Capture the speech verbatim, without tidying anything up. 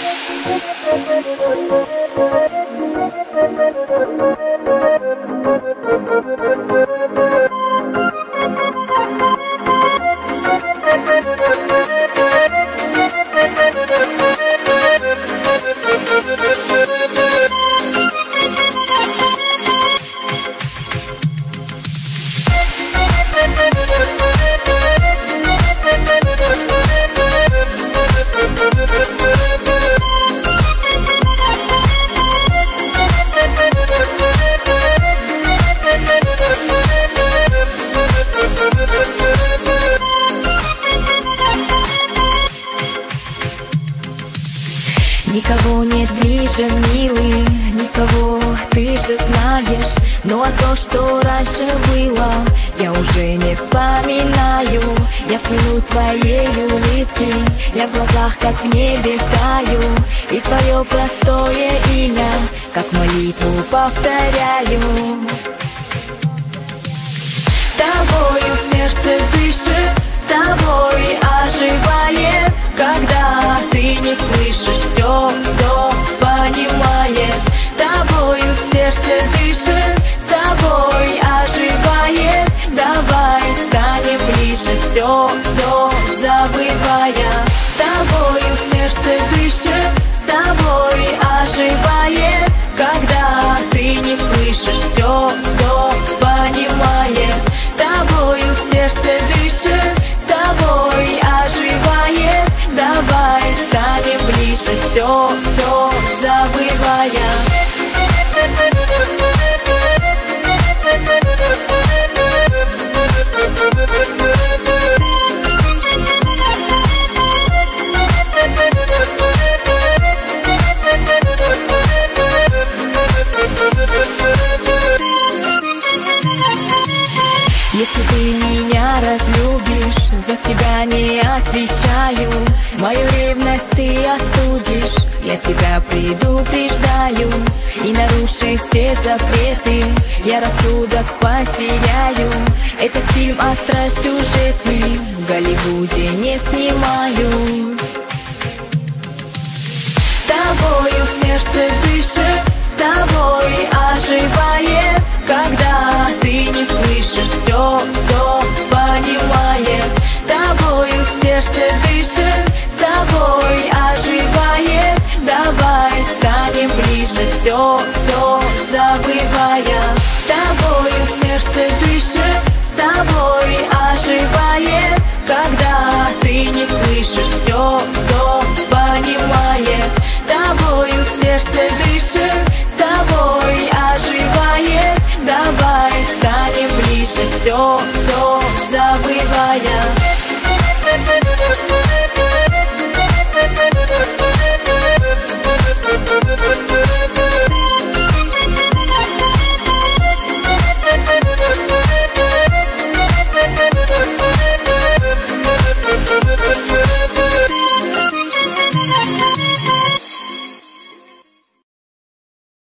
Никого нет ближе, милый, никого, ты же знаешь. Ну а то, что раньше было, я уже не вспоминаю. Я взгляну твоей улыбки, я в глазах как в небе таю. И твое простое имя, как молитву повторяю. С тобою сердце дышит, с тобой оживает. Когда ты не слышишь, все, все понимает. С тобою сердце дышит, с тобой оживает. Давай станем ближе, все, все забывая. С тобою сердце дышит, с тобой оживает. Когда ты не слышишь, все, все понимает. С тобою сердце дышит, с тобой оживает. Давай станем ближе, все, все забывая. Если ты меня разлюбишь, за себя не отвечаю. Мою ревность ты остудишь, я тебя предупреждаю. И нарушив все запреты, я рассудок потеряю. Этот фильм остросюжетный в Голливуде не снимаю. С тобою сердце дышит, с тобой оживает. Когда ты не слышишь, все, все понимает. С тобою сердце дышит, с тобой оживает. Давай станем ближе, все, все забывая. С тобою сердце дышит, с тобой оживает. Когда ты не слышишь, все, все понимает. С тобою сердце дышит, с тобой оживает. Давай станем ближе, все.